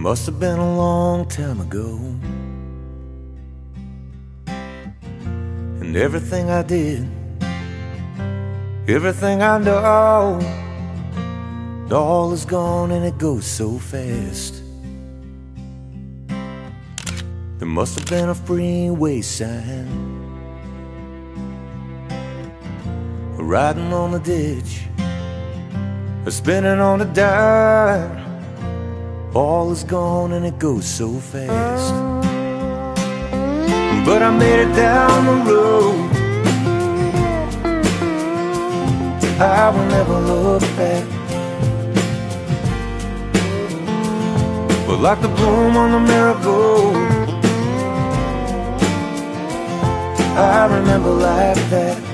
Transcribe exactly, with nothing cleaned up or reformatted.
must have been a long time ago, and everything I did, everything I know, it all is gone and it goes so fast. There must have been a freeway sign, or riding on the ditch, or spinning on a dime. All is gone and it goes so fast. But I made it down the road, I will never look back. But like the bloom on the marigold, I remember like that.